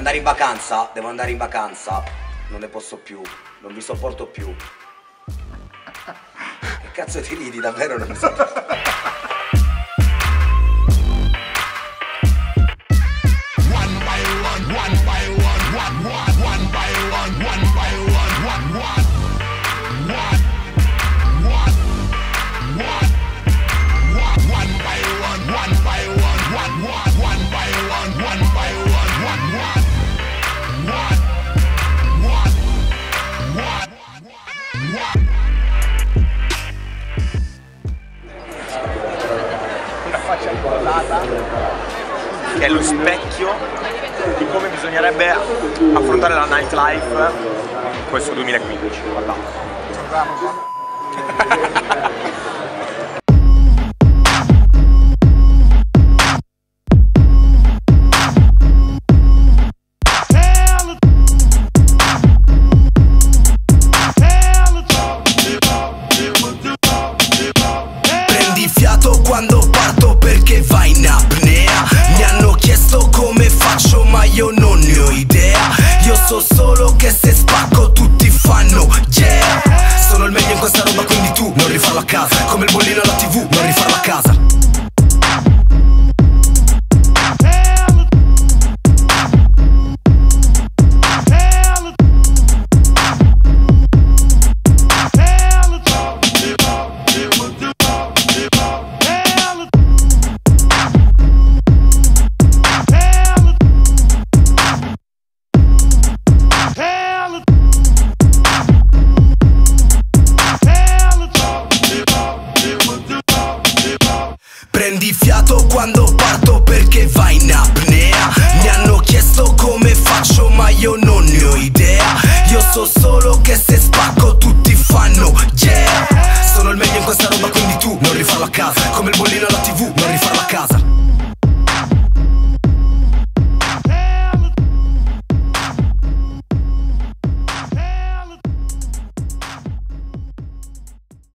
andare in vacanza, devo andare in vacanza. Non ne posso più, non vi sopporto più. Che cazzo ti ridi, davvero non mi sopporto. Una faccia incollata che è lo specchio di come bisognerebbe affrontare la nightlife in questo 2015. Guardate. Quando parto perché vai in apnea. Mi hanno chiesto come faccio ma io non ne ho idea. Io so solo che se spacco tutti fanno yeah. Sono il meglio in questa roba quindi tu non rifarlo a casa. Come il bollino alla TV, non rifarlo a casa. Prendi fiato quando parto perché vai in apnea.